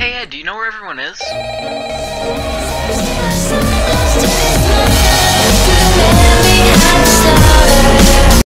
Hey Ed, do you know where everyone is?